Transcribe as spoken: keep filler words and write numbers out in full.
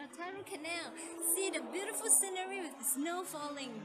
Otaru Canal. See the beautiful scenery with the snow falling.